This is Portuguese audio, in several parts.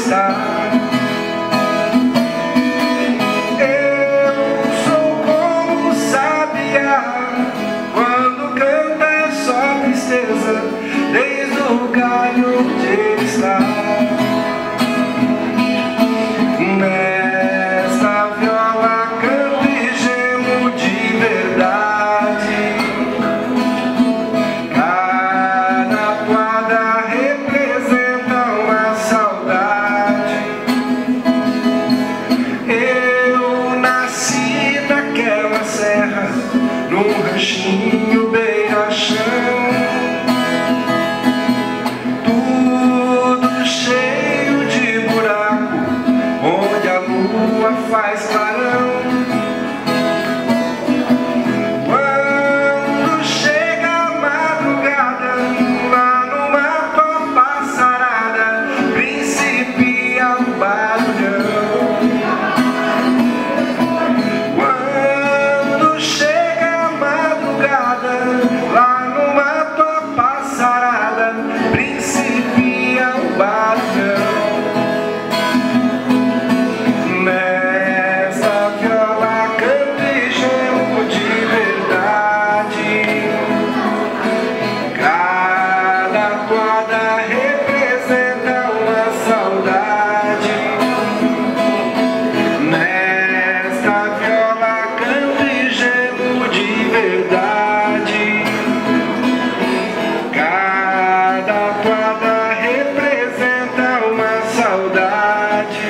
está. Eu sou como sabiá, quando canta só tristeza, desde o galho onde ele está. Nesta viola canto e gemo de verdade. Cada toada representa uma saudade. Eu nasci naquela serra, num ranchinho beira-chão, tudo cheio de buraco, onde a lua faz clarão. Quando chega a madrugada, lá numa topa sarada, principia o barulhão. Quando chega a madrugada, lá numa topa sarada, principia o barulhão. Nesta viola canto e gemo de verdade. Cada toada representa uma saudade. Nesta viola canto e gemo de verdade. Cada toada representa uma saudade.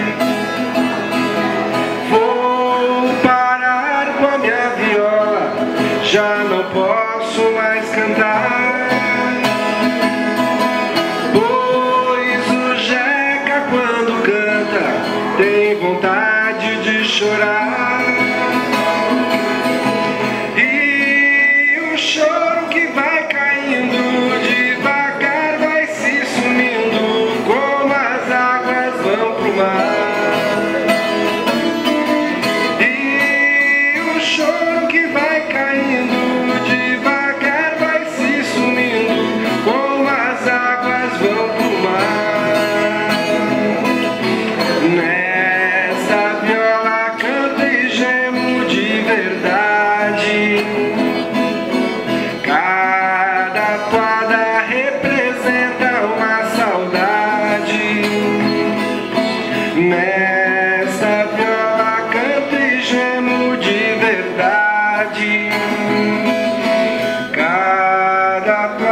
Vou parar com a minha viola, já não posso mais cantar, pois o Jeca, quando canta, tem vontade de chorar. E o choro que vai caindo devagar vai se sumindo, como as águas vão pro mar. O choro que vai caindo devagar vai se sumindo, como as águas vão pro mar. Nesta viola canto e gemo de verdade. Cada toada representa uma saudade. Nesta viola canto e gemo de verdade. Cada